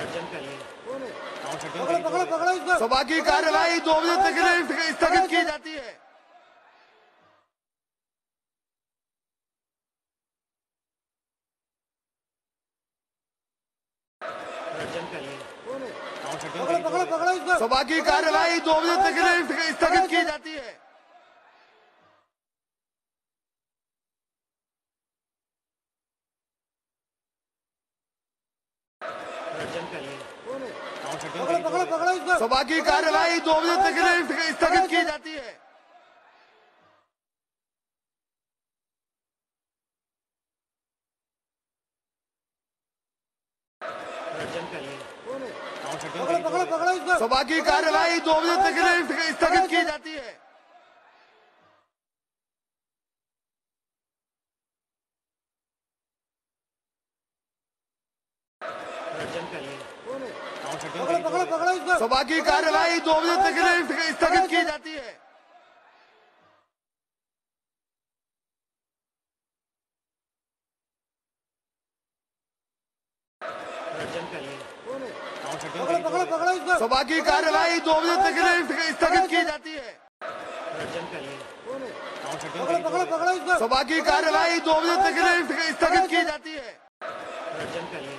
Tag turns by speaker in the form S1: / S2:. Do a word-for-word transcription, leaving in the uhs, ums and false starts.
S1: सभा की कार्यवाही दो बजे तक के लिए स्थगित की जाती है। सभा की कार्यवाही दो बजे तक के लिए स्थगित की जाती है। सभा की कार्यवाही दो बजे तक के लिए स्थगित की जाती है। सभा की कार्यवाही दो बजे तक के लिए स्थगित की जाती है। सभा की कार्यवाही दो बजे तक के लिए स्थगित की जाती है। सभा की कार्यवाही दो बजे तक के लिए स्थगित की जाती है। सभा की कार्यवाही दो बजे तक के लिए स्थगित की जाती है।